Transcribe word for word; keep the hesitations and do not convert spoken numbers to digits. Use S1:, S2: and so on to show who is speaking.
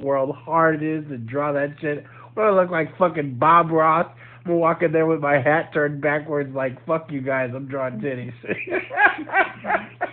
S1: world hard it is to draw that shit. What do I look like, fucking Bob Ross? I'm walking there with my hat turned backwards, like fuck you guys. I'm drawing titties.